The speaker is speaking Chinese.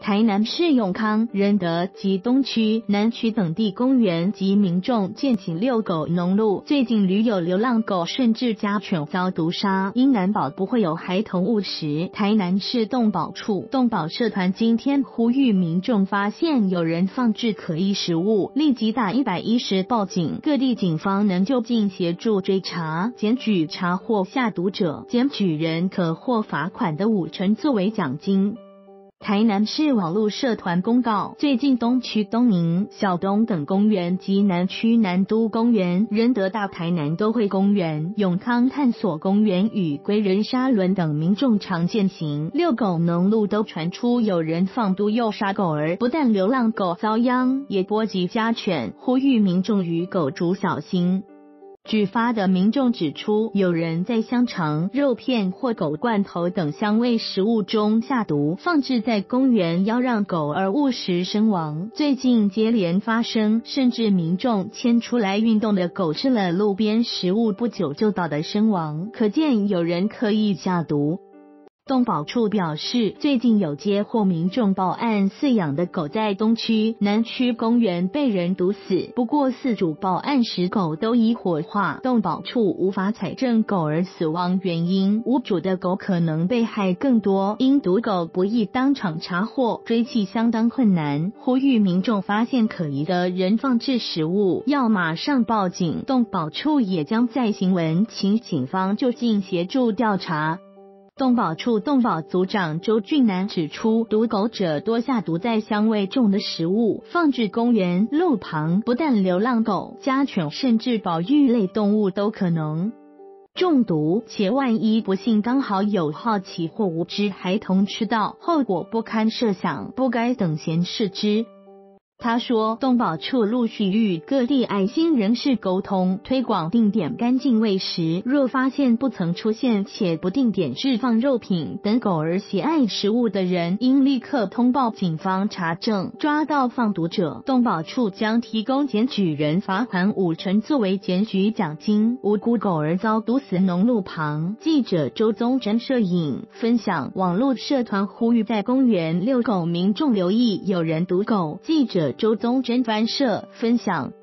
台南市永康、仁德及东区、南区等地公园及民众践行遛狗农路，最近屡有流浪狗甚至家犬遭毒杀，应难保不会有孩童误食。台南市动保处动保社团今天呼吁民众发现有人放置可疑食物，立即打110报警，各地警方能就近协助追查，检举查获下毒者，检举人可获罚款的50%作为奖金。台南市网络社团公告，最近东区东宁、小东等公园及南区南都公园、仁德大台南都会公园、永康探索公园与归仁沙仑等民众常见行遛狗农路都传出有人放毒诱杀狗儿，不但流浪狗遭殃，也波及家犬，呼吁民众与狗主小心。举发的民众指出，有人在香肠、肉片或狗罐头等香味食物中下毒，放置在公园，要让狗儿误食身亡。最近接连发生，甚至民众牵出来运动的狗吃了路边食物不久就倒的身亡，可见有人刻意下毒。动保处表示，最近有接获民众报案，饲养的狗在东区、南区公园被人毒死，不过饲主报案时狗都已火化，动保处无法采证狗儿死亡原因，无主的狗可能被害更多，因毒狗不易当场查获，追缉相当困难，呼吁民众发现可疑的人放置食物，要马上报警。动保处也将在行文请警方就近协助调查。动保处动保组长周俊南指出，毒狗者多下毒在香味重的食物，放置公园路旁，不但流浪狗、家犬，甚至保育类动物都可能中毒，且万一不幸刚好有好奇或无知孩童吃到，后果不堪设想，不该等闲视之。他说，动保处陆续与各地爱心人士沟通，推广定点干净喂食，若发现不曾出现且不定点置放肉品等狗儿喜爱食物的人，应立刻通报警方查证，抓到放毒者，动保处将提供检举人罚款50%作为检举奖金。无辜狗儿遭毒死农路旁，记者周宗珍摄影分享。网络社团呼吁在公园遛狗民众留意有人毒狗，记者周宗珍翻摄分享。